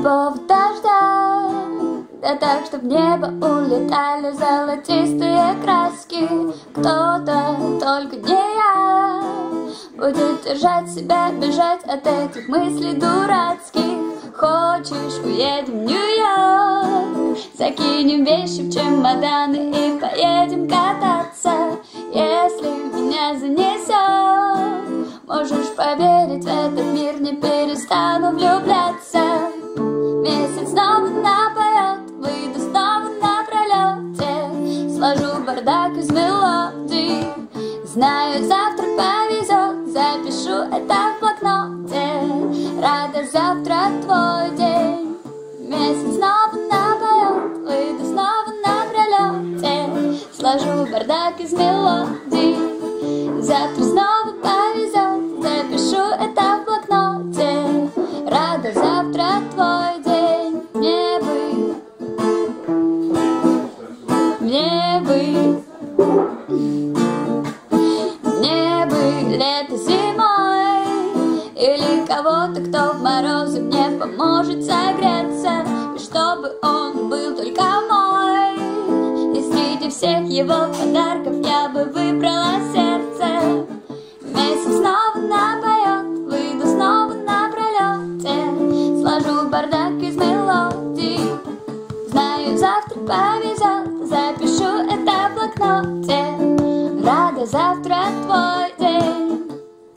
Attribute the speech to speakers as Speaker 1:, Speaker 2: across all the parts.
Speaker 1: повод дождя, да так, чтоб в небо улетали золотистые краски. Кто-то, только не я, будет держать себя, бежать от этих мыслей дурацких. Хочешь, уедем в Нью-Йорк, закинем вещи в чемоданы и поедем кататься. Если меня занесет, можешь поверить, в этот мир не перестану влюбляться. Месяц снова напоет, выйду снова на пролете, сложу бардак из мелодий. Знаю, завтра повезет, запишу это в блокноте. Рада, завтра твой день. Месяц снова напоет, выйду снова на пролете, сложу бардак из мелодий. Завтра снова повезет, запишу это в блокноте. Рада, завтра твой день. Мне бы лето зимой, или кого-то, кто в морозы мне поможет согреться, и чтобы он был только мой. И среди всех его подарков я бы выбрала сердце. Месяц снова напоет, выйду снова на пролете, сложу бардак из мелодий. Знаю, завтра повезет, запишу это в блокноте. Рада, завтра твой день.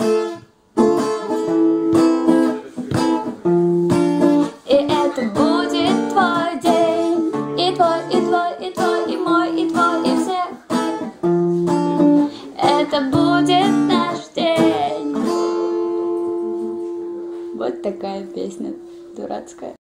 Speaker 1: И это будет твой день. И твой, и твой, и твой, и мой, и твой, и всех. Это будет наш день. Вот такая песня дурацкая.